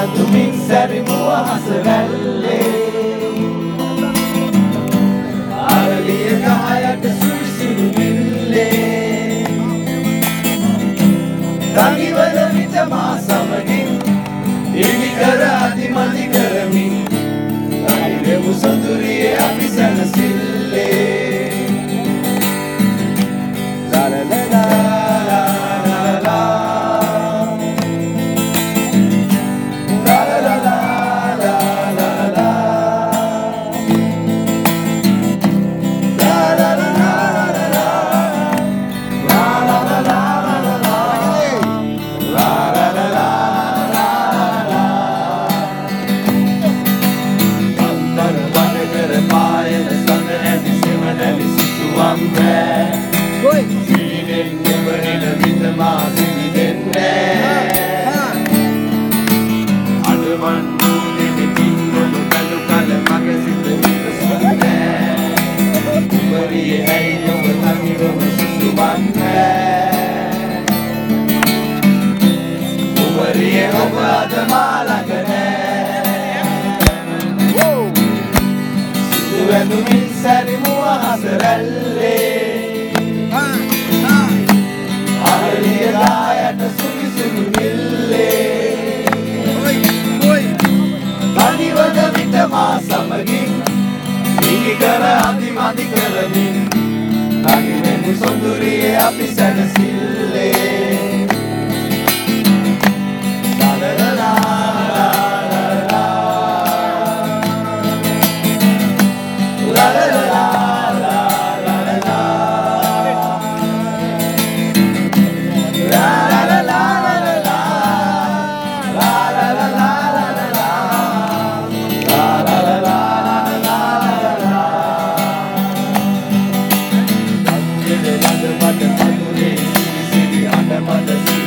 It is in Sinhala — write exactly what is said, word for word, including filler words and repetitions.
Andumin සැරිමුව හස වැල්ලේ අරලිය ගහයට සුවිසිරු මිල්ලේ තනිවන විට මා සමගින් ඉනි කර අතිමදි කරමින් තනිරෙමු සොඳුරියේ අපි සැනසිල්ලේ Sudu Andumin සැරිමුව හස රැල්ලේ අරලිය ගහයට සුවිසිරු මිල්ලේ තනිවන විට මා සමගින් ඉනි කර අතිමදි කරමින් තනිවෙමු සොඳුරියේ අපි සැනසිල්ලේ Under